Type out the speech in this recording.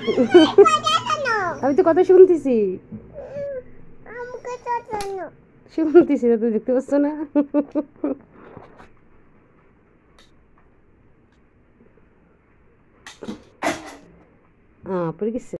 আমি তো কথা শুনতেছি, শুনতেছি না, তুই দেখতে পাচ্ছ না? পড়ে গেছে।